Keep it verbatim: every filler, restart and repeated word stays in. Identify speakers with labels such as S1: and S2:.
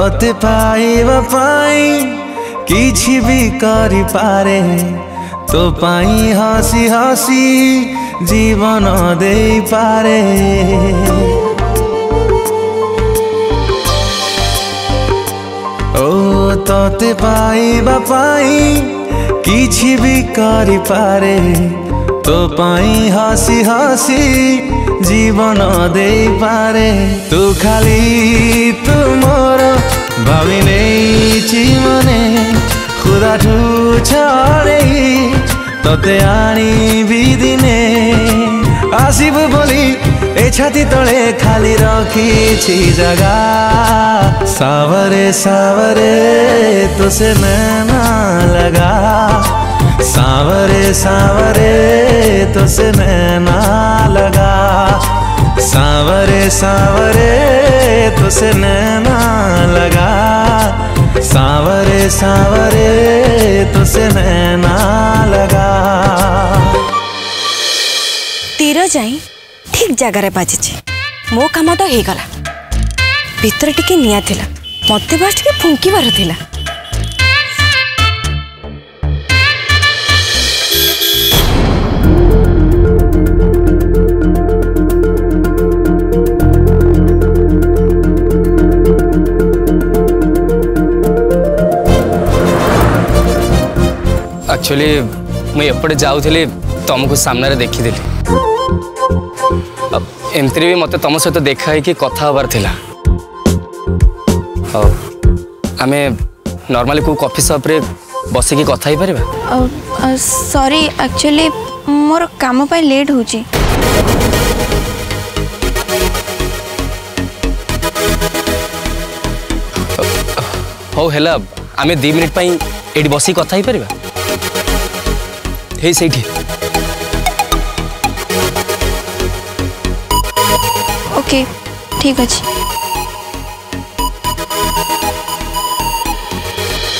S1: तोते पाइबा पाई किछि भी करि पारे तो पाई हसी हसी जीवन दे पारे ओ तोते पाइबा पाई किछि भी करि पारे तो पाई हसी हसी जीवन दे पारे तू खाली तू मोर भावी नहीं मने खुदा ठू छड़े तोते आनी भी दिने आसिब बोली ए छाती तले खाली रखी जगा सावरे सावरे तो से नैना लगा सावरे सावरे तो से नैना लगा सावरे सावरे तो से नैना लगा सावरे सावरे तो से नैना लगा।
S2: तीर जाई ठीक जगार बाजी मो काम तो हो गला भितर टिके निया थिला मते बास टिके फुंकीबार थिला
S3: एक्चुअली मुझे एपटे जाऊली तुमको सामने देखीदे एमती भी मत तुम सहित देखा कि कथा हबार थिला आमे नॉर्मली को कॉफी शॉप रे बसिकी कथा ही परिबा।
S4: सॉरी एक्चुअली मोर काम पे लेट होची
S3: हो हेला आमे दो मिनिट पई एडी बसी कथा ही परिबा हे सेठी
S4: ओके ठीक अच्छे।